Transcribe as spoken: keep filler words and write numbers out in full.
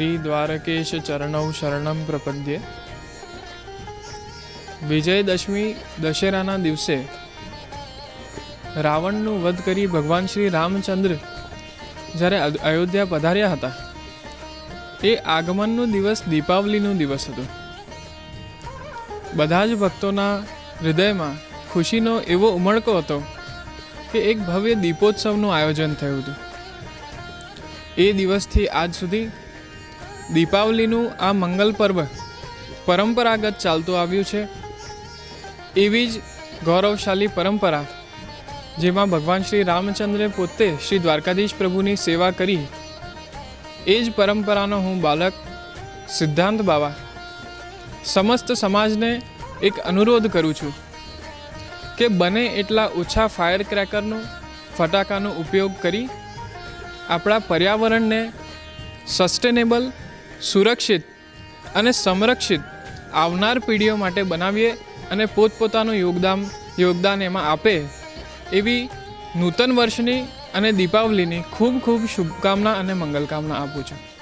શ્રી દ્વારકેશ ચરણૌ શરણમ પ્રપદ્યે। વિજયદશમી દશેરાના દિવસે રાવણનું વધ કરી ભગવાન શ્રી રામચંદ્ર જ્યારે અયોધ્યા પધાર્યા હતા, એ આગમનનો દિવસ દીપાવલીનો દિવસ હતો। બધા જ ભક્તોના હૃદયમાં ખુશીનો એવો ઉમળકો હતો કે એક ભવ્ય દીપોત્સવનું આયોજન થયું હતું। એ દિવસથી આજ સુધી દીપાવલીનું આ મંગલ પર્વ પરંપરાગત ચાલતું આવ્યું છે। એવી જ ગૌરવશાળી પરંપરા જેમાં ભગવાન શ્રી રામચંદ્રે પોતે શ્રી દ્વારકાધીશ પ્રભુની સેવા કરી, એ જ પરંપરાનો હું બાલક સિદ્ધાંત બાવા સમસ્ત સમાજને એક અનુરોધ કરું છું કે બને એટલા ઓછા ફાયર ક્રેકરનો ફટાકાનો ઉપયોગ કરી આપણા પર્યાવરણને સસ્ટેનેબલ, સુરક્ષિત અને સંરક્ષિત આવનાર પેઢીઓ માટે બનાવીએ અને પોતપોતાનું યોગદાન યોગદાન એમાં આપે, એવી નૂતન વર્ષની અને દીપાવલીની ખૂબ ખૂબ શુભકામના અને મંગલકામના આપું છું।